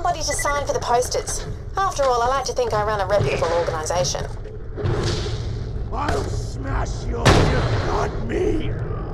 somebody to sign for the posters. After all, I like to think I run a reputable organisation. I'll smash you! You got me!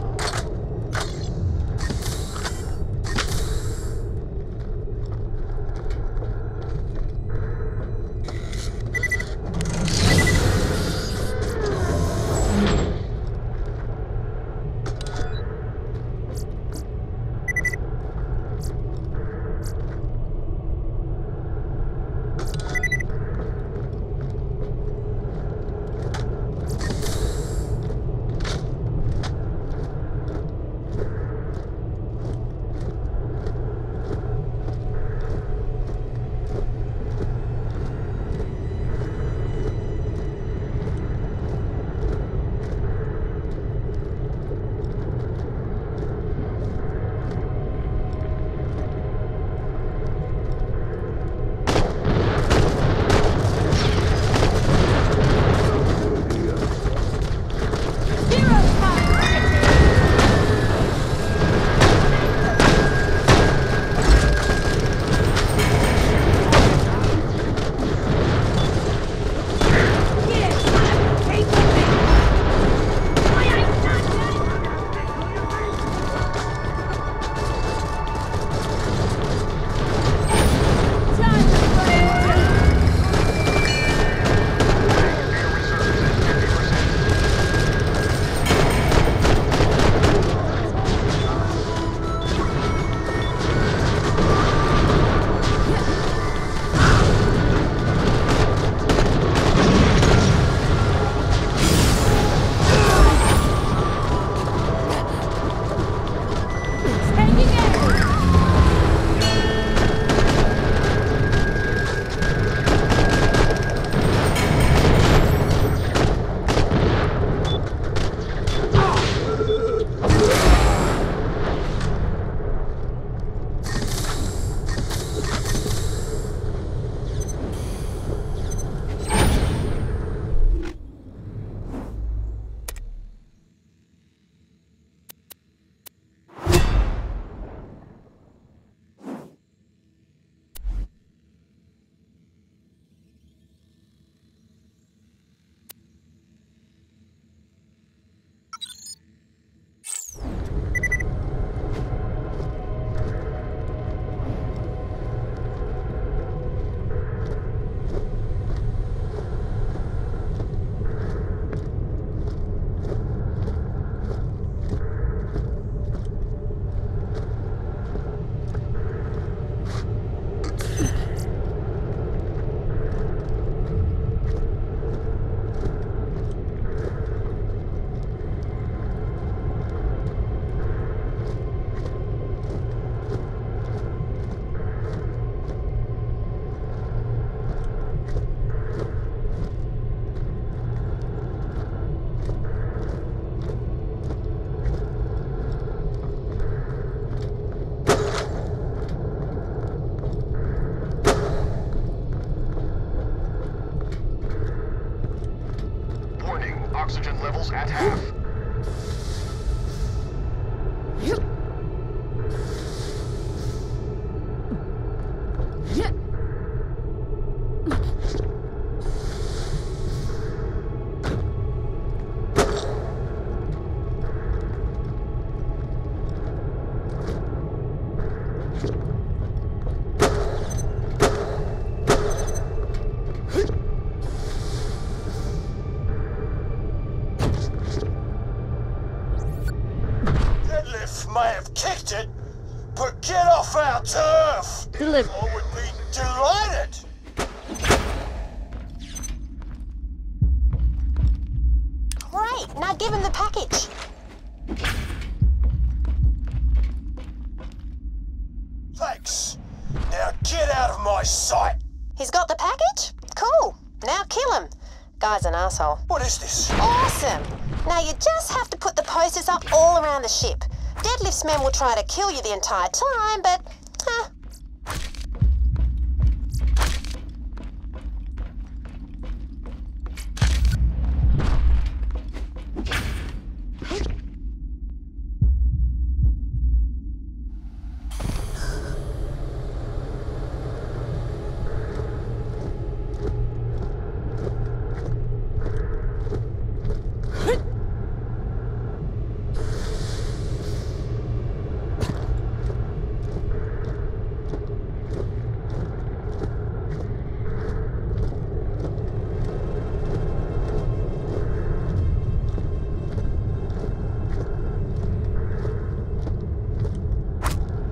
Oxygen levels at half. May have kicked it, but get off our turf! I would be delighted! Great, now give him the package. Thanks. Now get out of my sight! He's got the package? Cool. Now kill him. Guy's an asshole. What is this? Awesome. Now you just have to put the posters up all around the ship. Deadlift's men will try to kill you the entire time, but...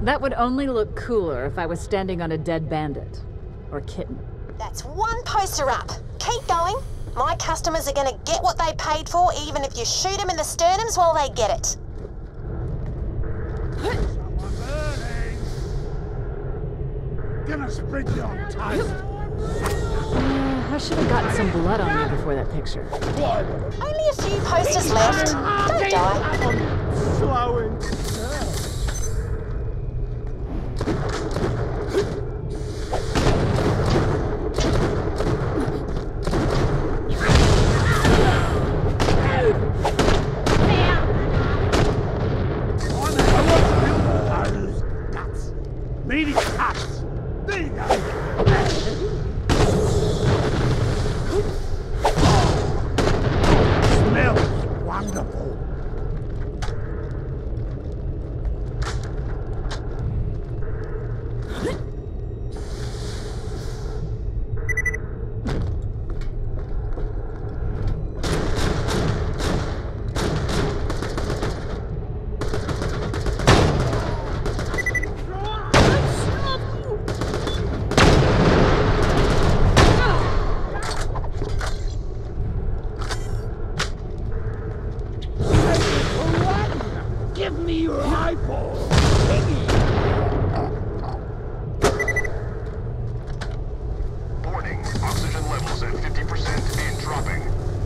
That would only look cooler if I was standing on a dead bandit. Or kitten. That's one poster up. Keep going. My customers are gonna get what they paid for, even if you shoot them in the sternums while they get it. Gonna spread you on toast. I should have gotten some blood on you before that picture. Only a few posters left. Don't die. Flowing. Meaty cuts. There you go. Smells wonderful. Give me your eyeball! Warning, oxygen levels at 50% and dropping.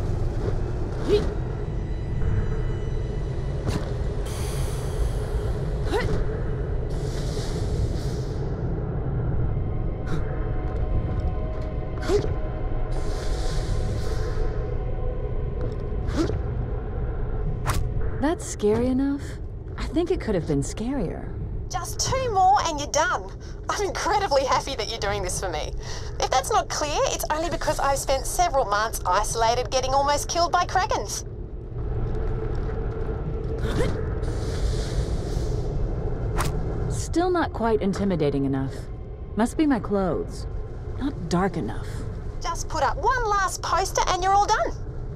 That's scary enough. I think it could have been scarier. Just 2 more and you're done. I'm incredibly happy that you're doing this for me. If that's not clear, it's only because I've spent several months isolated getting almost killed by krakens. Still not quite intimidating enough. Must be my clothes. Not dark enough. Just put up one last poster and you're all done.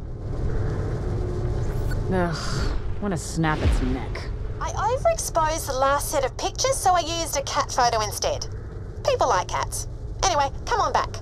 Ugh, want to snap its neck. I overexposed the last set of pictures, so I used a cat photo instead. People like cats. Anyway, come on back.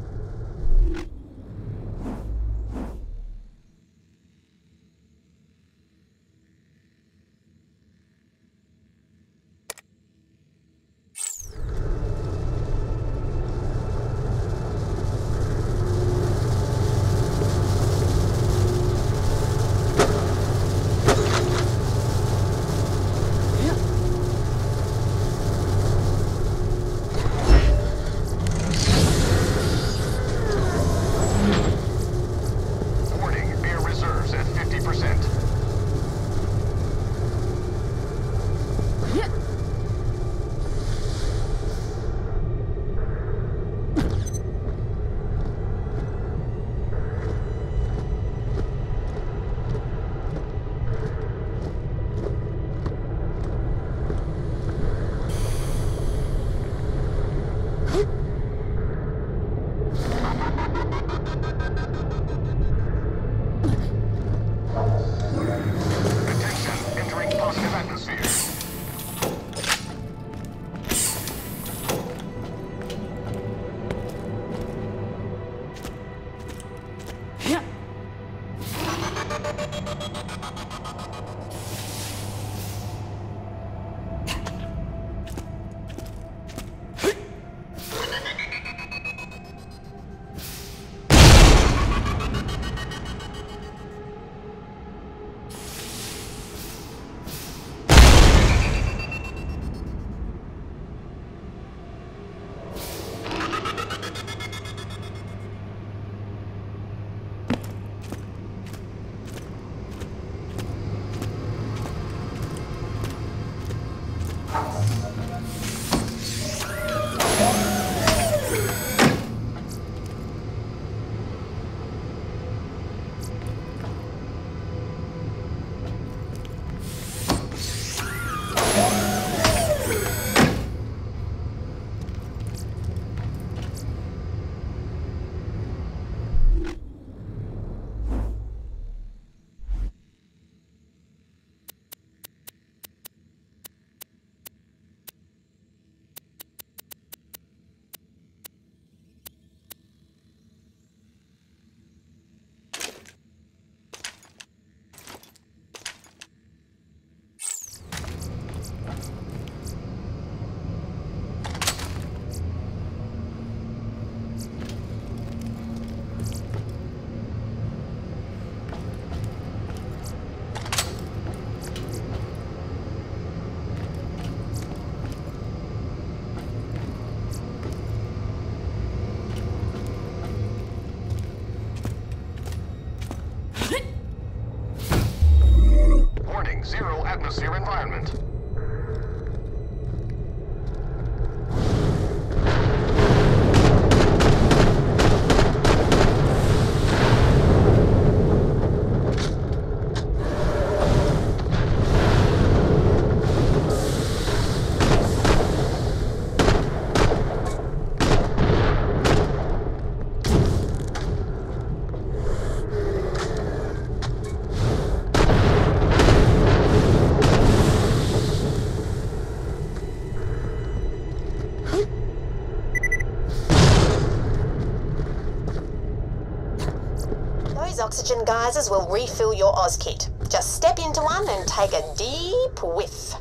oxygen geysers will refill your Oz kit. Just step into one and take a deep whiff.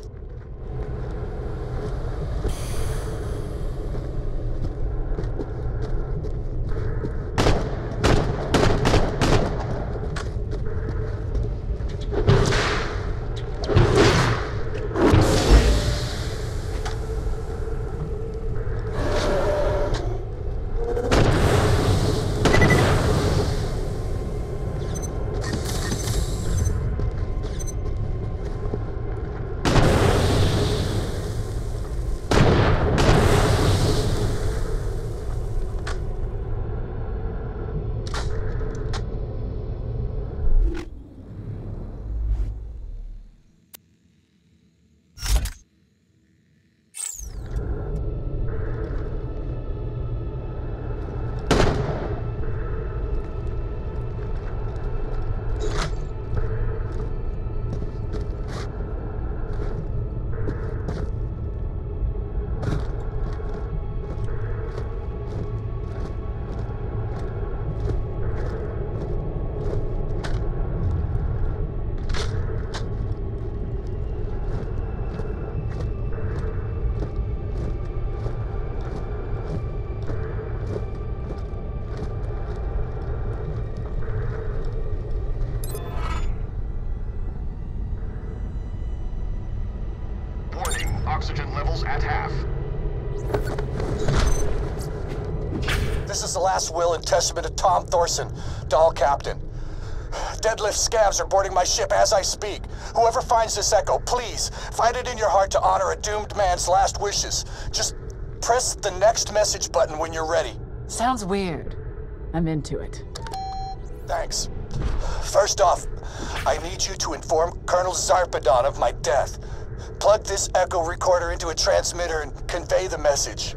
Oxygen levels at half. This is the last will and testament of Tom Thorson, Dahl Captain. Deadlift scavs are boarding my ship as I speak. Whoever finds this echo, please, find it in your heart to honor a doomed man's last wishes. Just press the next message button when you're ready. Sounds weird. I'm into it. Thanks. First off, I need you to inform Colonel Zarpedon of my death. Plug this echo recorder into a transmitter and convey the message.